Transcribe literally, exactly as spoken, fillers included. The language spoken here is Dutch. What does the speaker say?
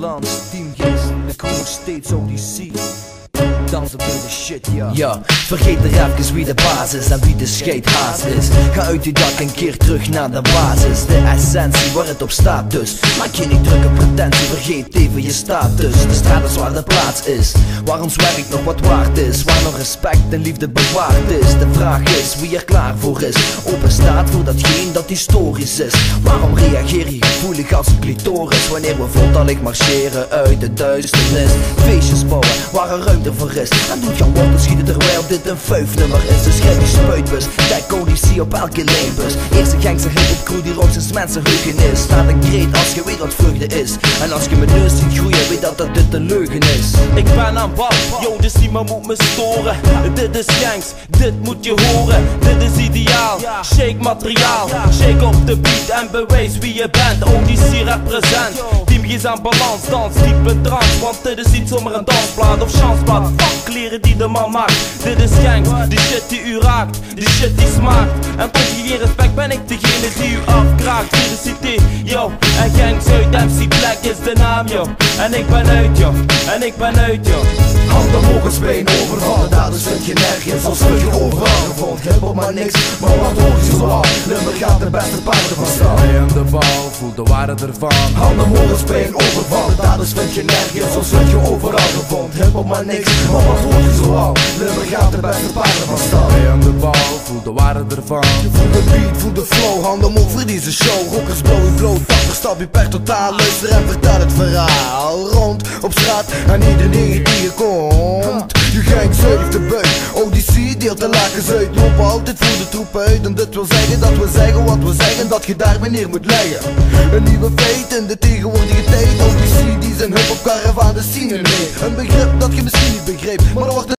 balans, teamgeest, de crew nog steeds Odyssey. Dans op deze shit, ja. Ja, vergeet er even wie de baas is en wie de scheidhaas is. Ga uit die dak een keer terug naar de basis. De essentie waar het op staat dus. Maak je niet druk op pretentie, vergeet even je status. De straat is waar de plaats is, waar ons werk nog wat waard is. Waar nog respect en liefde bewaard is. De vraag is wie er klaar voor is. Open staat voor datgene dat historisch is. Waarom reageer je gevoelig als een clitoris wanneer we voltallig marcheren uit de duisternis? Feestjes bouwen waar er ruimte voor is. En doet jouw wortel schieten terwijl dit een vuifnummer is. Dus schrijf die spuitbus, kijk Odyssey op elke lijnbus. Eerste gangster hip-hop crew die rookt sinds mensenheugen is. Staat een kreet als je weet wat vreugde is. En als je mijn neus ziet groeien, weet dat dat dit een leugen is. Ik ben aan bal, yo, dus niemand moet me storen. Dit is gangs, dit moet je horen. Dit is ideaal, shake materiaal. Shake op de beat en bewijs wie je bent. Odyssey represent, team is aan balans. Dans diep in trance, want dit is niet zomaar een dansplaat of chanceplaat. Fuck kleren die de man maakt. Dit is gangs, die shit die u raakt, die shit die smaakt. En tot je geen respect ben ik degene die u afkraakt. Hier is city, yo, en gangs uit M C Black is de naam, yo. En ik ben uit, yo, en ik ben uit, yo. Handen omhoog en speen overvallen, daders vind je nergens, als vind je overal. Vond hiphop maar niks, maar wat hoor je zoal? Limburg gaat de beste paarden van staan. Bij aan de bal, voel de waarde ervan. Handen omhoog en speen overvallen, daders vind je nergens, als vind je overal. Vond hiphop maar niks, maar wat hoor je zoal? Limburg gaat de beste paarden van staan. Bij aan de bal, voel de waarde ervan. Voel de beat, voel de flow, handen omhoog voor deze show. Rockers blow in flow, tachtig stap je per totaal. Luister en vertel het verhaal rond op straat aan iedereen die je komt. Je gang zuigt de buik, Odyssey deelt de lakens uit. Lopen altijd voor de troep uit. En dit wil zeggen dat we zeggen wat we zeggen, dat je daar neer moet leggen. Een nieuwe feit in de tegenwoordige tijd. Odyssey die zijn hip-hop caravan de scene mee. Een begrip dat je misschien niet begreep, maar er wordt